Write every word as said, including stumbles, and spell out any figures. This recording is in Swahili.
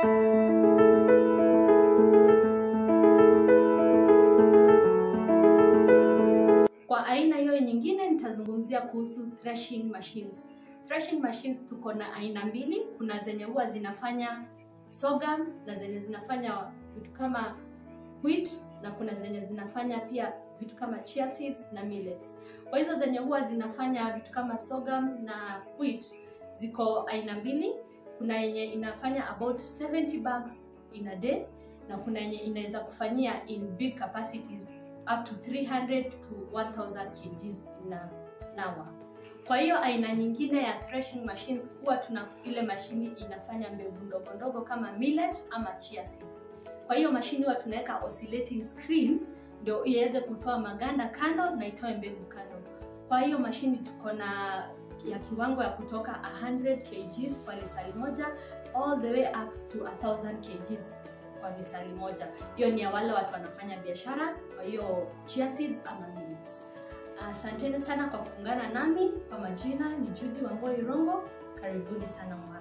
Kwa aina hiyo nyingine nitazungumzia kuhusu threshing machines. Threshing machines tuko na aina mbili, kuna zenye huwa zinafanya sorghum na zenye zinafanya vitu kama wheat, na kuna zenye zinafanya pia vitu kama chia seeds na millets. Kwa hizo zenye huwa zinafanya vitu kama sorghum na wheat ziko aina mbili. Kuna yenye inafanya about seventy bags in a day, na kuna yenye inaweza kufanyia in big capacities up to three hundred to one thousand kilograms in an hour. Kwa hiyo aina nyingine ya threshing machines huwa tuna ile mashini inafanya mbegu ndogo ndogo kama millet ama chia seeds. Kwa hiyo mashini huwa tunaweka oscillating screens ndio iweze kutoa maganda kando na itoe mbegu kando. Kwa hiyo mashini tuko na ya kiwango ya kutoka one hundred kilograms kwa lisali moja all the way up to one thousand kilograms kwa lisali moja. Hiyo ni ya wale watu wanafanya biashara, kwa hiyo chia seeds ama millets. Asanteni sana kwa kuungana nami. Kwa majina ni Judy Wamboi Rongo. Karibuni sana.